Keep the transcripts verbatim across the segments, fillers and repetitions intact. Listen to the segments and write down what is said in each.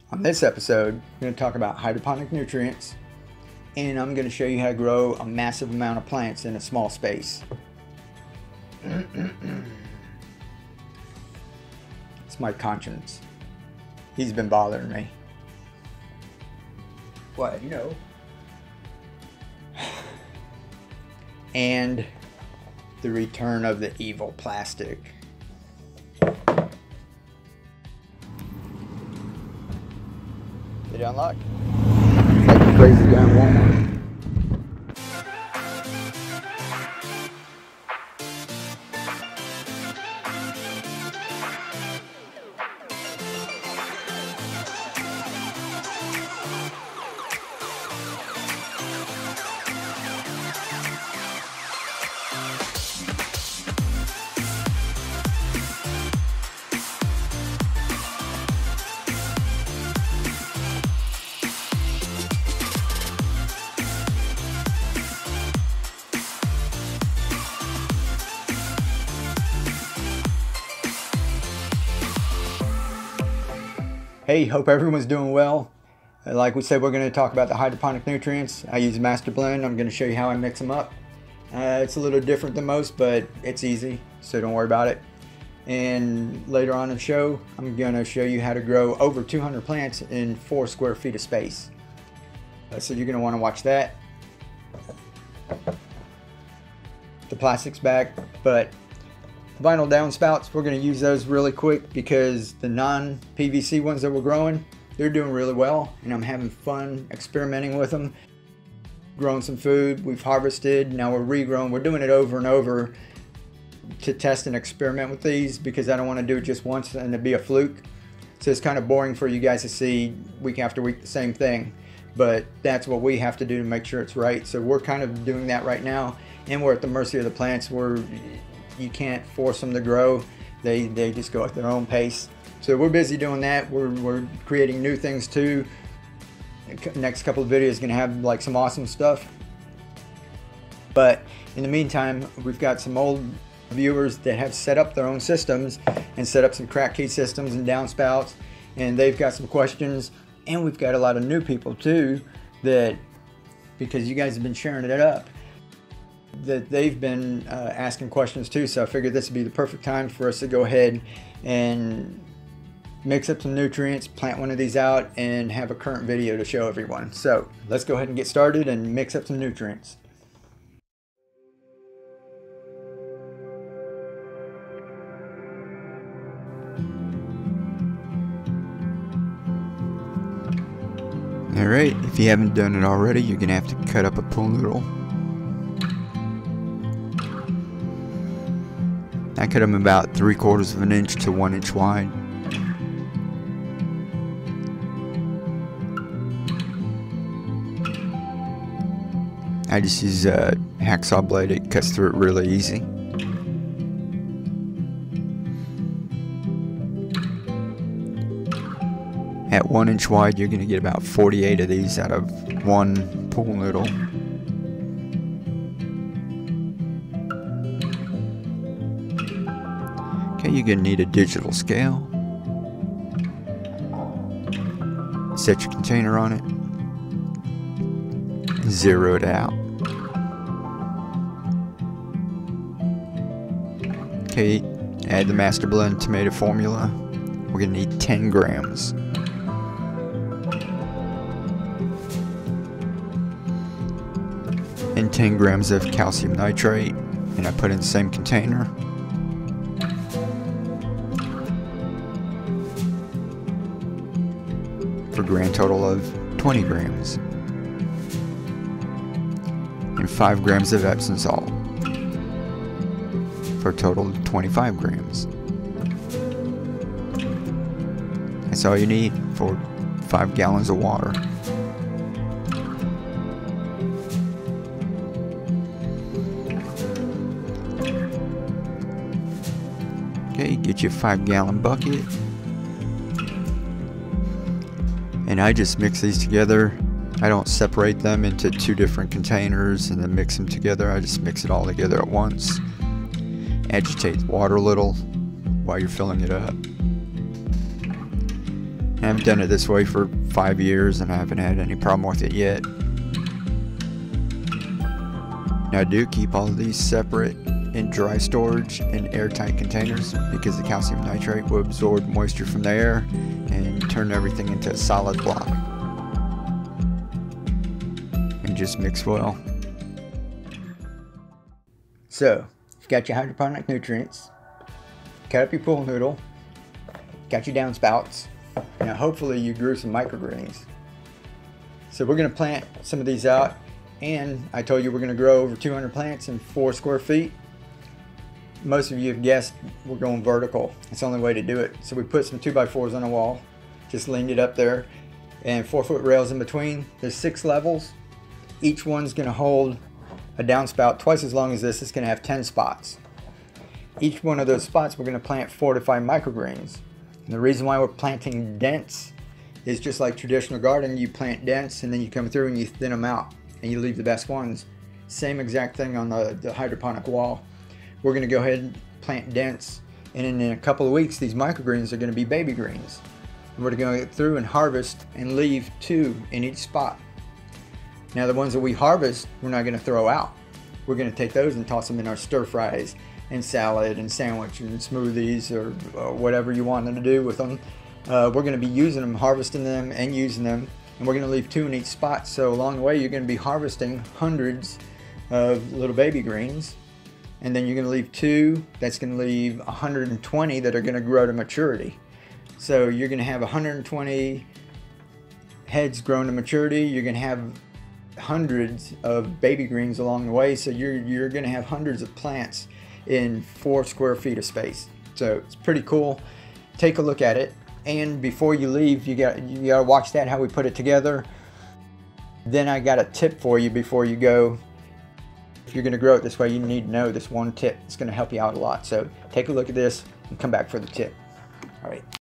On this episode, I'm going to talk about hydroponic nutrients, and I'm going to show you how to grow a massive amount of plants in a small space. It's my conscience. He's been bothering me. What, you know? And the return of the evil plastic. Did it unlock? It's like a crazy guy in Walmart. Hey, hope everyone's doing well. Like we said, we're going to talk about the hydroponic nutrients. I use Master Blend. I'm going to show you how I mix them up. Uh, it's a little different than most, but it's easy, so don't worry about it. And later on in the show, I'm going to show you how to grow over two hundred plants in four square feet of space. Uh, so you're going to want to watch that. The plastic's back, but vinyl downspouts, we're going to use those really quick because the non P V C ones that we're growing, they're doing really well, and I'm having fun experimenting with them. Growing some food, we've harvested, now we're regrowing. We're doing it over and over to test and experiment with these because I don't want to do it just once and it be a fluke. So it's kind of boring for you guys to see week after week the same thing, but that's what we have to do to make sure it's right. So we're kind of doing that right now, and we're at the mercy of the plants. We're You can't force them to grow. They, they just go at their own pace. So we're busy doing that. We're, we're creating new things too. Next couple of videos gonna have like some awesome stuff. But in the meantime, we've got some old viewers that have set up their own systems and set up some crack key systems and downspouts, and they've got some questions. And we've got a lot of new people too that, because you guys have been sharing it up, that they've been uh, asking questions too. So I figured this would be the perfect time for us to go ahead and mix up some nutrients, plant one of these out, and have a current video to show everyone. So let's go ahead and get started and mix up some nutrients. Alright, if you haven't done it already, you're gonna have to cut up a pool noodle. I cut them about three quarters of an inch to one inch wide. I just use a hacksaw blade. It cuts through it really easy. At one inch wide, you're going to get about forty-eight of these out of one pool noodle. Okay, you're going to need a digital scale. Set your container on it. Zero it out. Okay, add the Master Blend tomato formula. We're going to need ten grams. And ten grams of calcium nitrate. And I put in the same container. For a grand total of twenty grams. And five grams of Epsom salt for a total of twenty-five grams. That's all you need for five gallons of water. Okay, get your five gallon bucket. And I just mix these together. I don't separate them into two different containers and then mix them together. I just mix it all together at once. Agitate the water a little while you're filling it up. I've done it this way for five years and I haven't had any problem with it yet. Now I do keep all of these separate in dry storage in airtight containers because the calcium nitrate will absorb moisture from the air and turn everything into a solid block. And just mix well. So, you've got your hydroponic nutrients, cut up your pool noodle, got your downspouts. Now hopefully you grew some microgreens. So we're going to plant some of these out, and I told you we're going to grow over two hundred plants in four square feet. Most of you have guessed we're going vertical. It's the only way to do it. So we put some two by fours on a wall, just leaned it up there, and four foot rails in between. There's six levels. Each one's going to hold a downspout twice as long as this. It's going to have ten spots. Each one of those spots we're going to plant four to five microgreens. And the reason why we're planting dense is just like traditional gardening. You plant dense and then you come through and you thin them out and you leave the best ones. Same exact thing on the, the hydroponic wall. We're going to go ahead and plant dense, and in, in a couple of weeks these microgreens are going to be baby greens. And we're going to go through and harvest and leave two in each spot. Now the ones that we harvest we're not going to throw out. We're going to take those and toss them in our stir fries and salad and sandwich and smoothies or, or whatever you want them to do with them. Uh, we're going to be using them, harvesting them and using them, and we're going to leave two in each spot. So along the way you're going to be harvesting hundreds of little baby greens, and then you're going to leave two. That's going to leave one hundred twenty that are going to grow to maturity. So you're going to have one hundred twenty heads grown to maturity. You're going to have hundreds of baby greens along the way. So you're, you're going to have hundreds of plants in four square feet of space. So it's pretty cool. Take a look at it. And before you leave, you got you got to watch that, how we put it together. Then I got a tip for you before you go. If you're going to grow it this way, you need to know this one tip. It's going to help you out a lot. So take a look at this and come back for the tip. All right.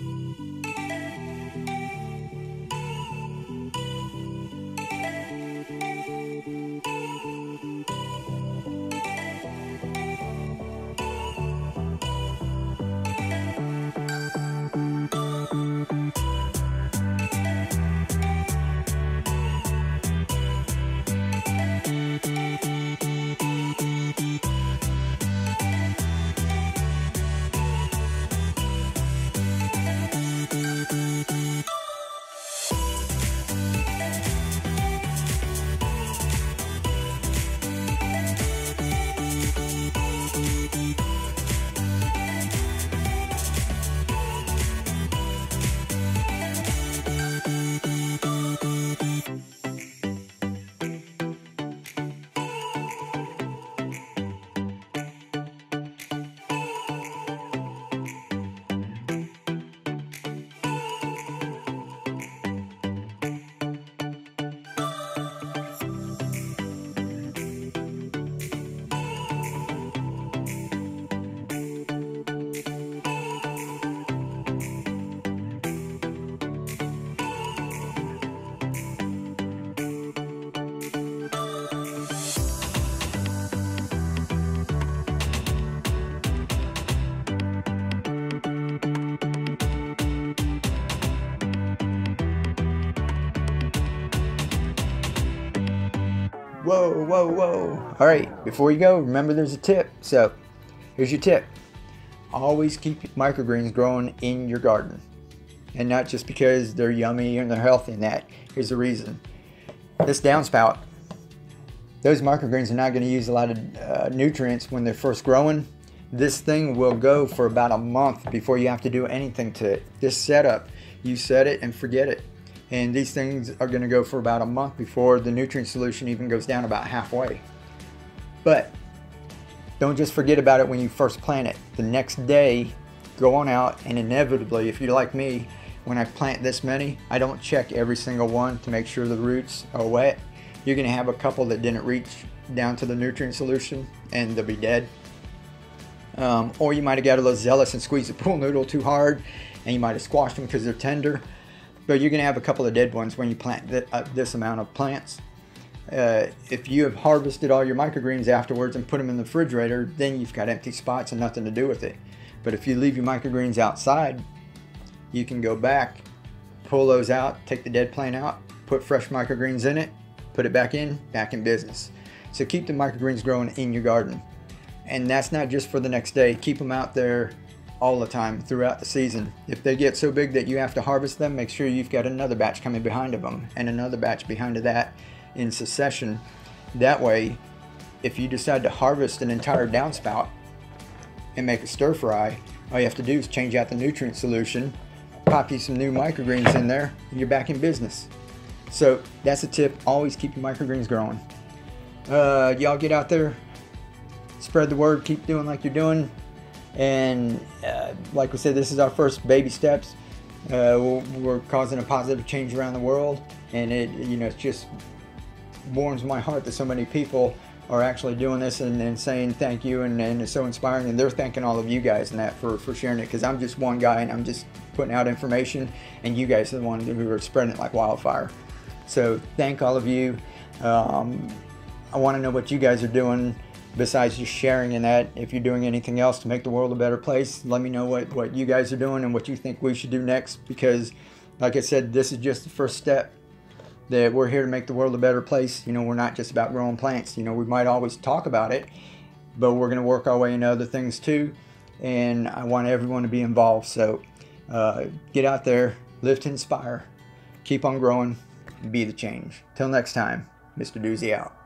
Whoa, whoa, whoa. All right, before you go, remember there's a tip. So here's your tip. Always keep microgreens growing in your garden. And not just because they're yummy and they're healthy and that. Here's the reason. This downspout, those microgreens are not going to use a lot of uh, nutrients when they're first growing. This thing will go for about a month before you have to do anything to it. This setup, you set it and forget it. And these things are going to go for about a month before the nutrient solution even goes down about halfway. But don't just forget about it when you first plant it. The next day, go on out, and inevitably, if you're like me, when I plant this many, I don't check every single one to make sure the roots are wet. You're going to have a couple that didn't reach down to the nutrient solution and they'll be dead. Um, or you might have got a little zealous and squeezed the pool noodle too hard, and you might have squashed them because they're tender. But you're going to have a couple of dead ones when you plant th uh, this amount of plants. Uh, if you have harvested all your microgreens afterwards and put them in the refrigerator, then you've got empty spots and nothing to do with it. But if you leave your microgreens outside, you can go back pull those out, take the dead plant out, put fresh microgreens in it, put it back in, back in business. So keep the microgreens growing in your garden. And that's not just for the next day. Keep them out there all the time throughout the season. If they get so big that you have to harvest them, make sure you've got another batch coming behind of them and another batch behind of that in succession. That way, if you decide to harvest an entire downspout and make a stir fry, all you have to do is change out the nutrient solution, pop you some new microgreens in there, and you're back in business. So that's a tip. Always keep your microgreens growing. Uh, y'all get out there, spread the word, keep doing like you're doing. And uh, like we said, this is our first baby steps. Uh, we're causing a positive change around the world, and it, you know, it just warms my heart that so many people are actually doing this and, and saying thank you, and, and it's so inspiring. And they're thanking all of you guys and that for, for sharing it, because I'm just one guy and I'm just putting out information, and you guys are the ones who are spreading it like wildfire. So thank all of you. Um, I want to know what you guys are doing besides just sharing in that. If you're doing anything else to make the world a better place, let me know what, what you guys are doing and what you think we should do next, because like I said, this is just the first step. That we're here to make the world a better place. You know, we're not just about growing plants. You know, we might always talk about it, but we're going to work our way into other things too, and I want everyone to be involved. So uh, get out there, live to inspire, keep on growing, and be the change. Till next time, Mister Doozy out.